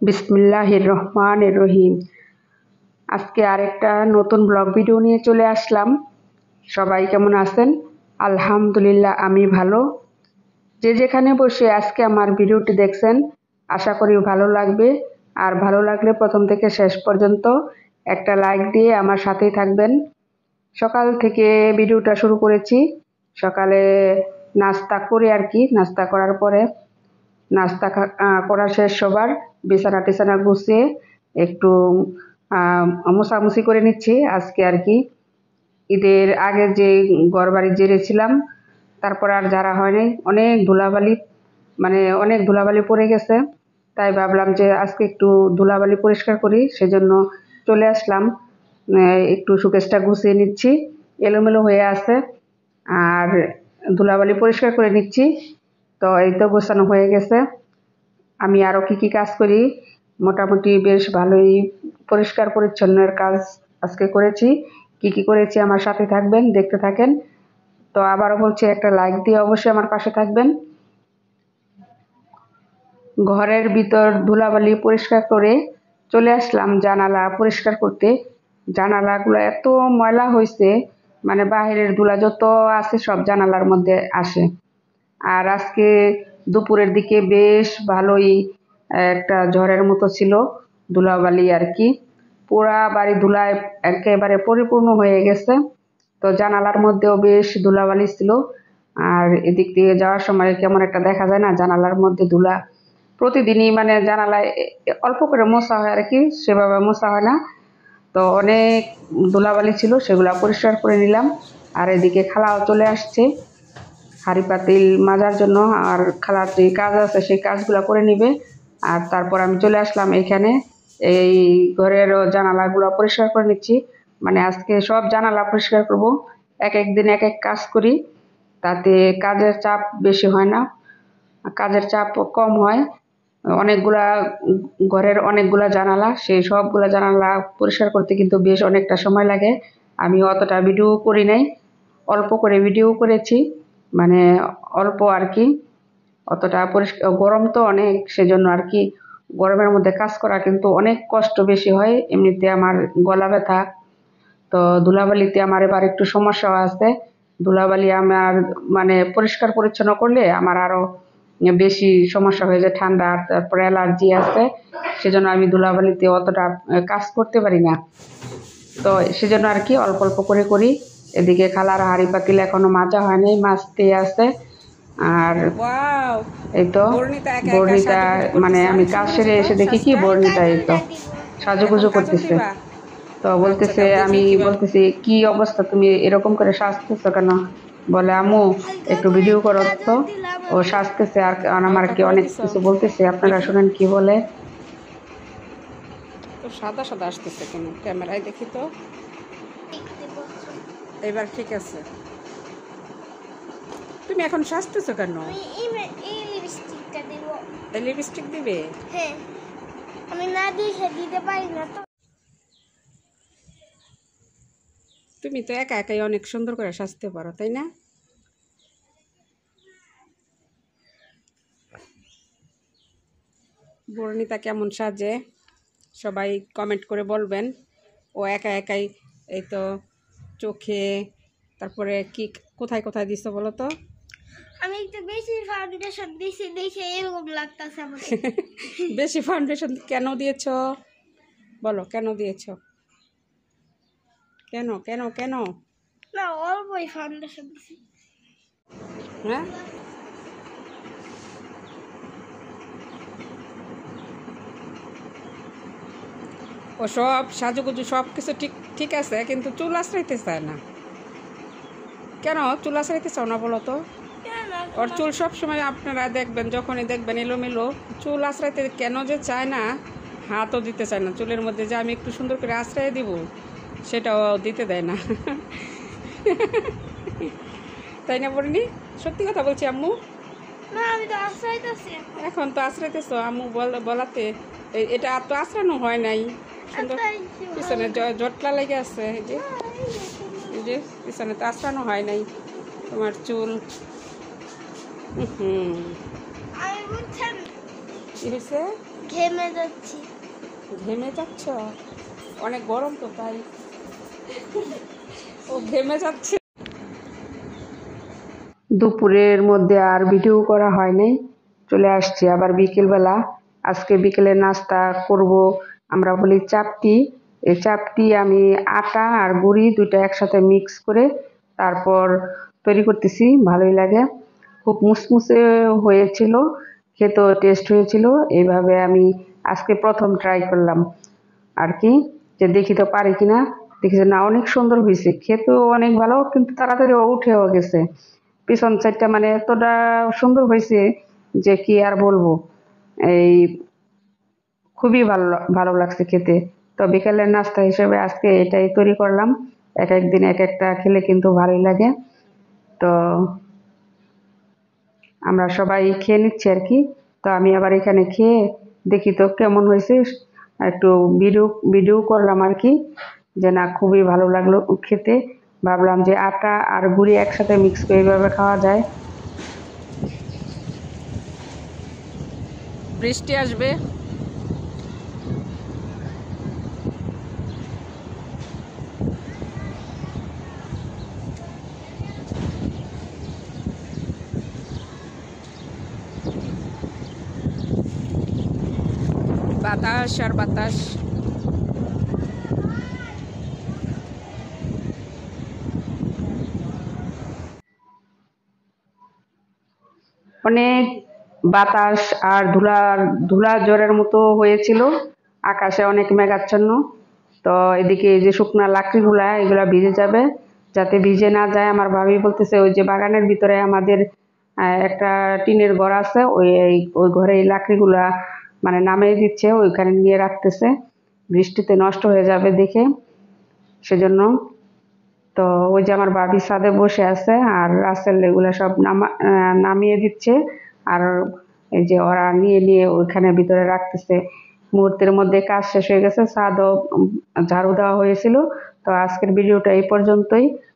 বিসমিল্লাহির রহমানির রহিম। আজকে আরেকটা নতুন ব্লগ ভিডিও নিয়ে চলে আসলাম। সবাই কেমন আছেন? আলহামদুলিল্লাহ, আমি ভালো। যে যেখানে বসে আজকে আমার ভিডিওটি দেখছেন, আশা করি ভালো লাগবে। আর ভালো লাগলে প্রথম থেকে শেষ পর্যন্ত একটা লাইক দিয়ে আমার সাথেই থাকবেন। সকাল থেকে ভিডিওটা শুরু করেছি। সকালে নাস্তা করে নাস্তা করার পরে নাস্তা করা শেষ সবার, বিছানা টিছানা গুছিয়ে একটু মোছামুছি করে নিচ্ছি। আজকে ঈদের আগে যে ঘর বাড়ি জেরেছিলাম, তারপর আর যারা হয়নি, অনেক ধুলাবালি পড়ে গেছে। তাই ভাবলাম যে আজকে একটু ধুলাবালি পরিষ্কার করি, সেজন্য চলে আসলাম। একটু সুকেশটা গুছিয়ে নিচ্ছি, এলোমেলো হয়ে আছে, আর ধুলাবালি পরিষ্কার করে নিচ্ছি। তো এই তো গোছানো হয়ে গেছে। আমি আরও কি কাজ করি, মোটামুটি বেশ ভালোই পরিষ্কার পরিচ্ছন্নের কাজ আজকে করেছি। কি করেছি আমার সাথে থাকবেন, দেখতে থাকেন। তো আবারও বলছি, একটা লাইক দিয়ে অবশ্যই আমার পাশে থাকবেন। ঘরের ভিতর ধুলাবালি পরিষ্কার করে চলে আসলাম জানালা পরিষ্কার করতে। জানালাগুলো এত ময়লা হয়েছে, মানে বাহিরের ধুলা যত আছে সব জানালার মধ্যে আসে। আর আজকে দুপুরের দিকে বেশ ভালোই একটা ঝড়ের মতো ছিল, ধুলাবালি পুরা বাড়ি ধুলায় একেবারে পরিপূর্ণ হয়ে গেছে। তো জানালার মধ্যেও বেশ ধুলাবালি ছিল। আর এদিক দিয়ে যাওয়ার সময় কেমন একটা দেখা যায় না, জানালার মধ্যে ধুলা। প্রতিদিনই মানে জানালায় অল্প করে মোছা হয়, সেভাবে মোছা হয় না। তো অনেক ধুলাবালি ছিল, সেগুলা পরিষ্কার করে নিলাম। আর এদিকে খালাও চলে আসছে হাঁড়ি পাতিল মাজার জন্য, আর খালার যে কাজ আছে সেই কাজগুলো করে নিবে। আর তারপর আমি চলে আসলাম এখানে, এই ঘরের জানালাগুলো পরিষ্কার করে নিচ্ছি। মানে আজকে সব জানালা পরিষ্কার করব, এক এক দিন এক এক কাজ করি, তাতে কাজের চাপ বেশি হয় না, কাজের চাপ কম হয়। অনেকগুলা ঘরের অনেকগুলা জানালা, সেই সবগুলা জানালা পরিষ্কার করতে কিন্তু বেশ অনেকটা সময় লাগে। আমি অতটা ভিডিও করি নাই, অল্প করে ভিডিও করেছি, মানে অল্প অতটা পরিষ্কার। গরম তো অনেক, সেজন্য গরমের মধ্যে কাজ করা কিন্তু অনেক কষ্ট বেশি হয়। এমনিতে আমার গলা ব্যথা, তো ধুলাবালিতে আমার এবার একটু সমস্যাও আছে। ধুলাবালি আমার মানে পরিষ্কার পরিচ্ছন্ন করলে আমার আরো বেশি সমস্যা হয়ে যায়, ঠান্ডা, তারপরে অ্যালার্জি আছে। সেজন্য আমি ধুলাবালিতে অতটা কাজ করতে পারি না। তো সেজন্য অল্প অল্প করে করি। এদিকে খালার হাঁড়ি পাতিল এখনো মাজা হয়নি, মাজতে আছে। আর এই তো বর্ণিতা, মানে আমি কাজ সেরে এসে দেখি কি বর্ণিতা এই তো সাজুগুজু করতেছে। তো বলতেছে, আমি বলতেছি কি অবস্থা, তুমি এরকম করে সাজতেছো কেন? বলে আম্মু একটু ভিডিও করো তো। ও সাজতেছে আর আমার অনেক কিছু বলতেছে, আপনারা শুনেন কি বলে। তো সাদা সাদা আসতেছে কেন ক্যামেরায়, দেখি তো। এবার ঠিক আছে। তুমি এখন সাজতেছো কেন? লিপস্টিক দিবে? হ্যাঁ, আমি না দিয়ে দিতে পারি না তো। তুমি তো একা একাই অনেক সুন্দর করে সাজতে পারো, তাই না? বর্ণিতা কেমন সাজে সবাই কমেন্ট করে বলবেন। ও একা একাই এই তো চোখে, তারপরে কি কোথায় কোথায় দিছো বলো তো? আমি একটু বেশি ফাউন্ডেশন দিছি, দেখে এরকম লাগতাছে আমাকে। বেশি ফাউন্ডেশন কেন দিয়েছো বলো, কেন দিয়েছো? কেন কেন কেন? না, অল্পই ফাউন্ডেশন দিছি। হ্যাঁ, ও সব সাজুগুজু সব কিছু ঠিক ঠিক আছে, কিন্তু চুল আশ্রাইতে চায় না। কেন চুল আশ্রাইতে চাও না বলো তো? ওর চুল সব সময় আপনারা দেখবেন, যখনই দেখবেন এলোমেলো চুল আশ্রাইতে কেন যে চায় না, হাতও দিতে চায় না চুলের মধ্যে, যে আমি একটু সুন্দর করে আশ্রয় দিব সেটাও দিতে দেয় না। তাই না বলিনি? সত্যি কথা বলছি আম্মু। না, আমি তো আশ্রয়তেছি। এখন তো আশ্রাইতেছো আম্মু বলাতে, এটা আর তো আশ্রানো হয় নাই। সুন্দর পিছনে জটলা লেগে আছে, এই যে পিছনে তো আশ্রানো হয় নাই তোমার চুল। কি হয়েছে? ঘেমে যাচ্ছি। ঘেমে যাচ্ছ? অনেক গরম তো তাই ও ঘেমে যাচ্ছে। দুপুরের মধ্যে আর ভিডিও করা হয় নাই, চলে আসছি আবার বিকেলবেলা। আজকে বিকেলে নাস্তা করব, আমরা বলি চাপটি। এই চাপটি আমি আটা আর গুড়ি দুটো একসাথে মিক্স করে তারপর তৈরি করতেছি, ভালোই লাগে। খুব মুসমুসে হয়েছিল, খেতেও টেস্ট হয়েছিল। এইভাবে আমি আজকে প্রথম ট্রাই করলাম আর কি, যে দেখি তো পারি কিনা। দেখি যে না, অনেক সুন্দর হয়েছে, খেতেও অনেক ভালো, কিন্তু তাড়াতাড়ি উঠেও গেছে। পিছন সাইডটা মানে এতটা সুন্দর হয়েছে যে কি আর বলবো। এই খুবই ভালো ভালো লাগছে খেতে। তো বিকেলের নাস্তা হিসেবে আজকে এটাই তৈরি করলাম। এক এক দিন এক একটা খেলে কিন্তু ভালোই লাগে। তো আমরা সবাই খেয়ে নিচ্ছি আর কি। তো আমি আবার এখানে খেয়ে দেখি তো কেমন হয়েছে, একটু ভিডিও ভিডিও করলাম আর কি, যে না খুবই ভালো লাগলো খেতে। ভাবলাম যে আটা আর গুড়ি একসাথে মিক্স করে এইভাবে খাওয়া যায়। বৃষ্টি আসবে। বাতাস আর বাতাস। অনেক বাতাস আর ধুলা ঝড়ের মতো হয়েছিল, আকাশে অনেক মেঘাচ্ছন্ন। তো এদিকে এই যে শুকনা লাকড়িগুলা এগুলা ভিজে যাবে, যাতে ভিজে না যায়। আমার ভাবি বলতেছে ওই যে বাগানের ভিতরে আমাদের একটা টিনের ঘর আছে, ওই ঘরে এই লাকড়িগুলা মানে নামিয়ে দিচ্ছে, ওইখানে নিয়ে রাখতেছে, বৃষ্টিতে নষ্ট হয়ে যাবে দেখে, সেজন্য। তো ওই যে আমার ভাবি ছাদে বসে আছে আর রাসেল এগুলা সব নামিয়ে দিচ্ছে। আর এই যে ওরা নিয়ে নিয়ে ওইখানে ভিতরে রাখতেছে। মুহূর্তের মধ্যে কাজ শেষ হয়ে গেছে, ছাদও ঝাড়ু দেওয়া হয়েছিল। তো আজকের ভিডিওটা এই পর্যন্তই।